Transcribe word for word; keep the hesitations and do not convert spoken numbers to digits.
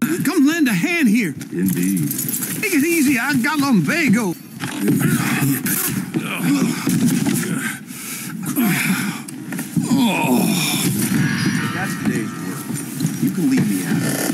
Come lend a hand here. Indeed. Take it easy. I got lumbago. That's today's work. You can leave me out.